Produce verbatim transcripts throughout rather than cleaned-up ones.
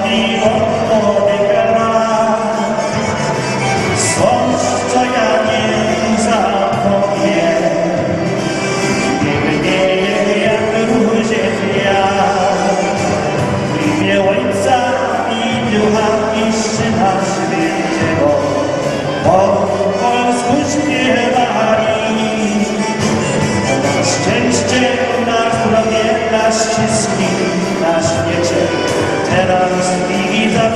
Ściski na świecie teraz widzę.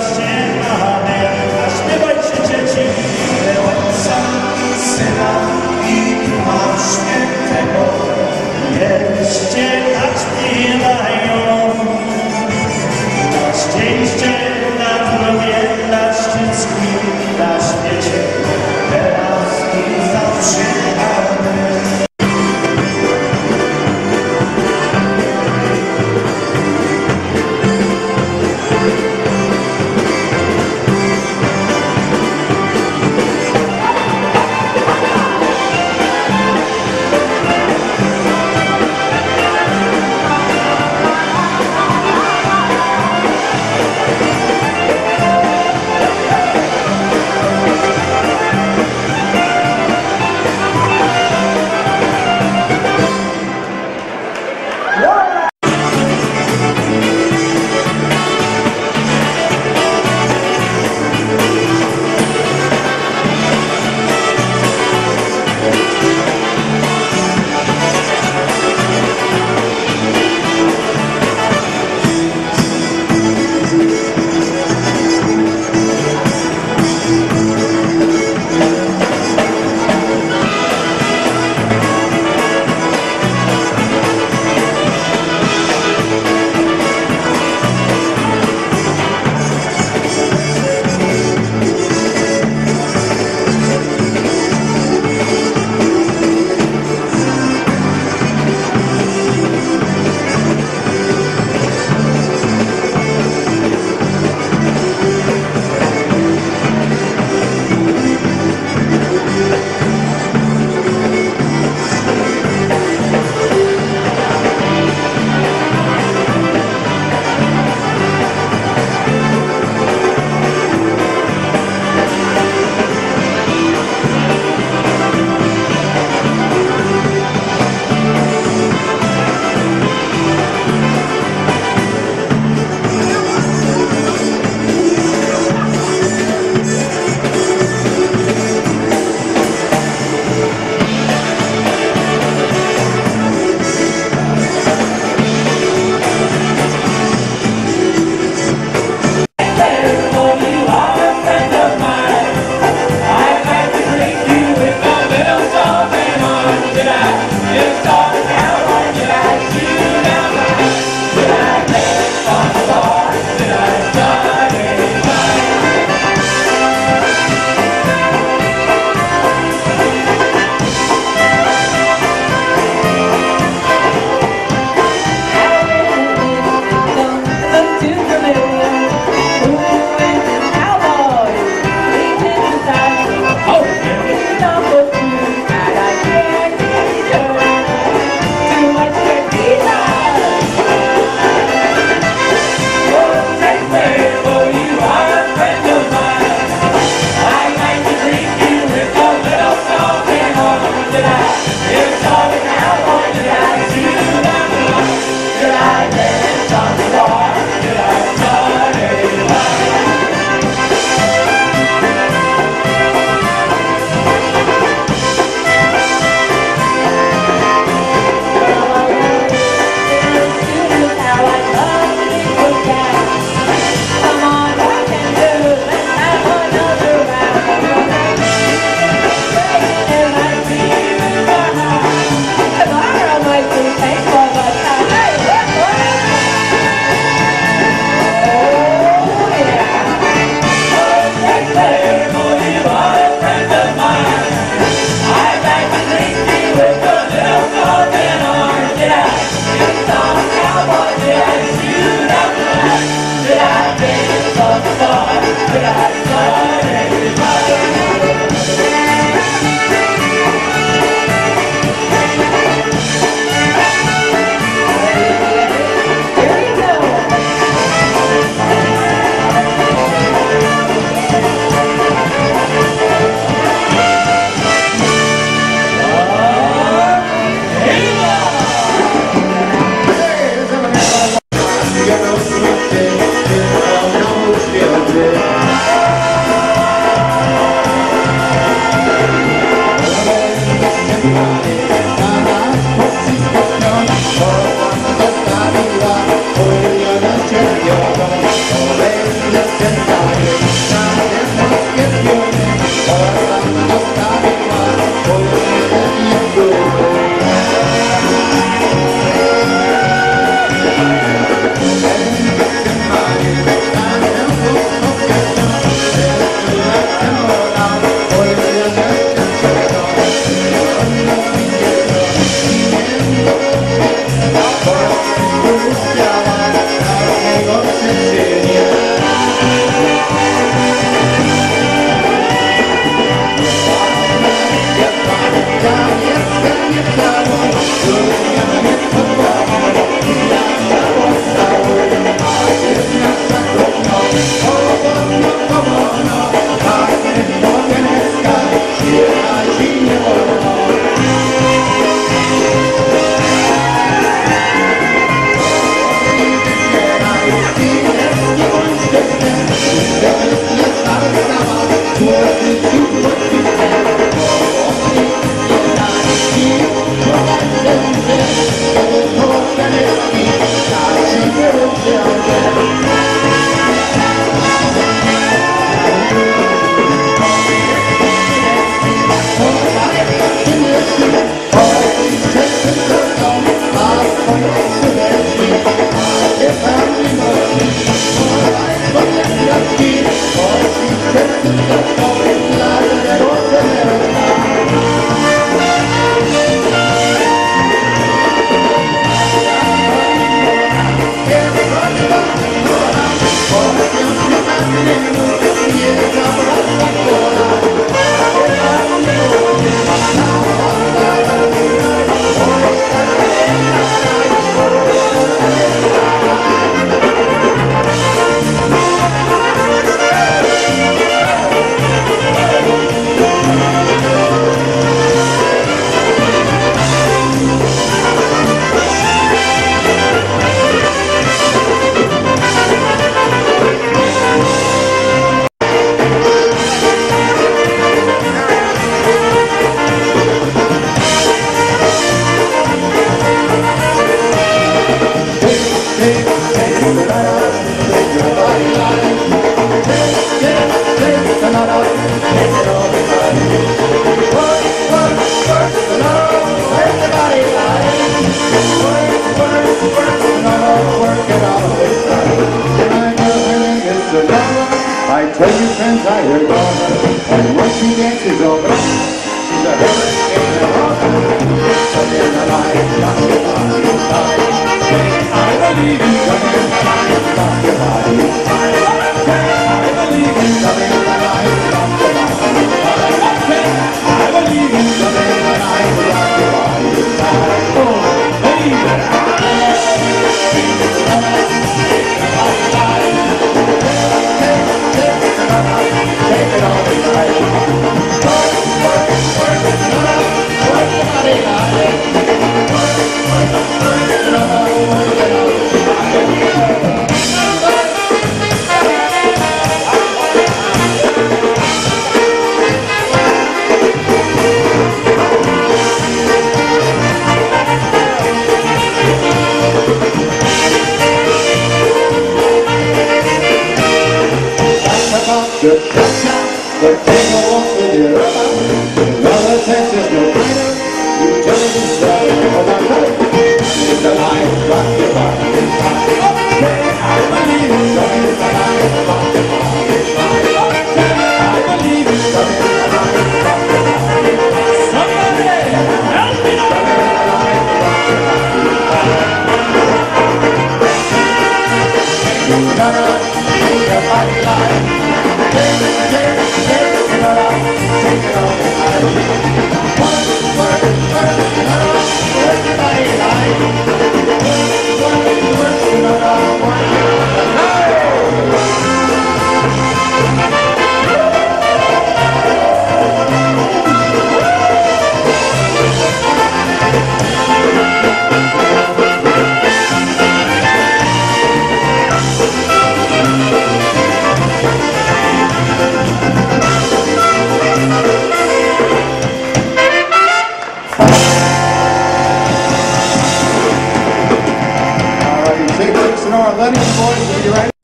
plenty of boys. Are you ready?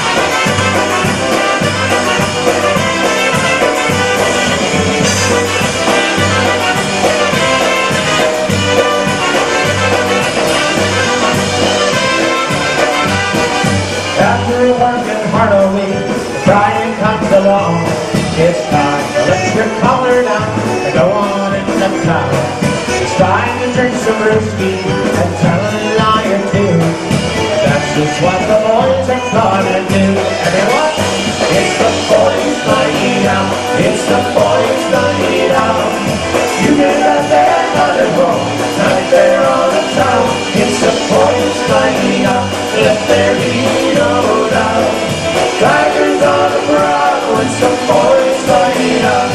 After working hard a week, Brian comes along. It's time to let your collar down and go on into town. It's time to drink some brewski and tell a lie or two. That's just what the boys are gonna do. Everyone, it's the boys' night out. It's the boys' night out. You can let their mother go right there on the town. It's the boys' night out. Let their ego down. Tigers on the prowl. It's the boys' night out.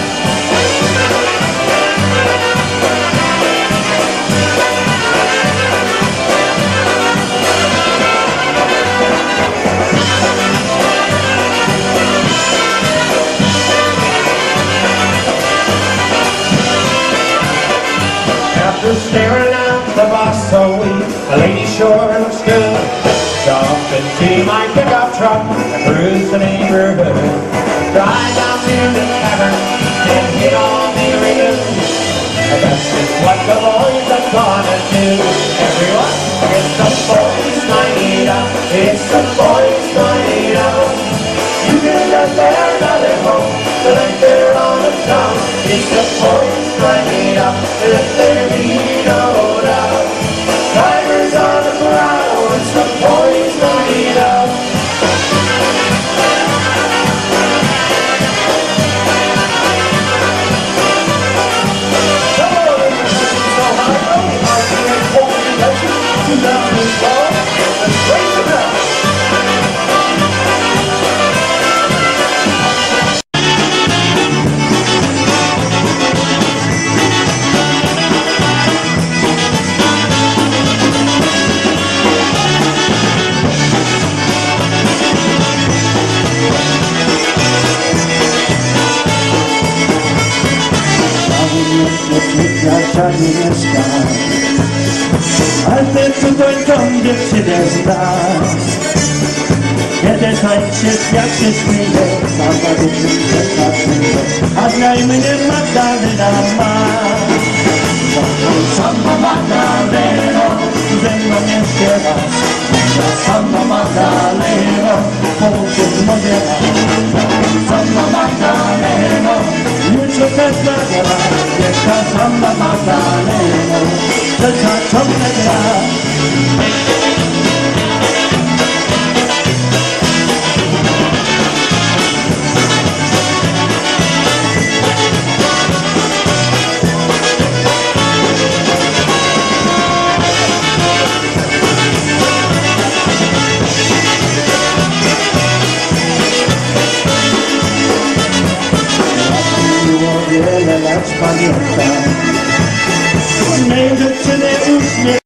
After staring at the boss so weak, the lady sure looks good. Jump into my pickup truck and cruise the neighborhood. Drive down to the tavern and hit all the reviews. And that's just what the boys are gonna do. Everyone, it's the boys' night out. It's the boys' night out. You can let their another home, but like they're on the town. It's the boys' night out. Let their ego down. Tigers on the prowl. It's the boys' night out. Ante cudo ciągle przyjeżdża. Kiedy tańczy, jak się śmieje, sama dziewczynka zaczyna, a znajmy nie Magdalena ma. Sama Magdaleno, ze mną nie śpiewasz. Sama Magdaleno, połóż moje sama Magdaleno, mucho te zagra, wielka sama Magdaleno, serca ciągle gra. Wiele lat pamiętam, mej dziewczyny uśmiech